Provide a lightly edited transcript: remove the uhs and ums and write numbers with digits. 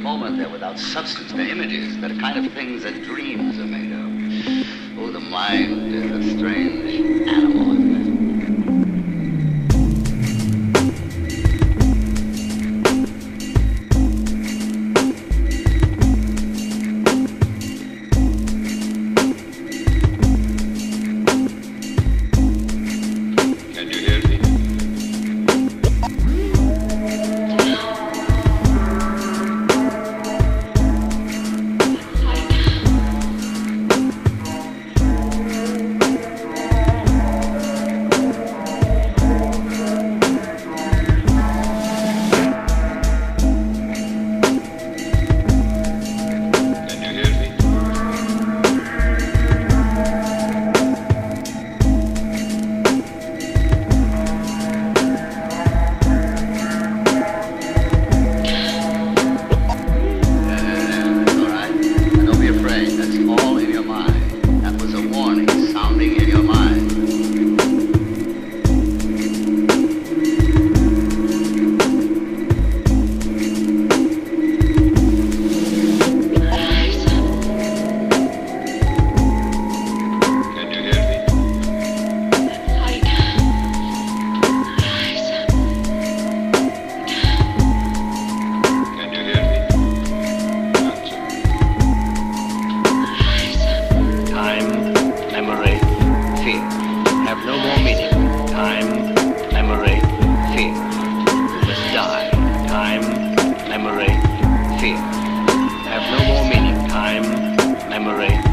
moment, they're without substance. They're images. They're the kind of things that dreams are made of. Oh, the mind is a strange animal, isn't it? Have no more meaning. Time, memory, fear. You must die. Time, memory, fear. Have no more meaning. Time, memory,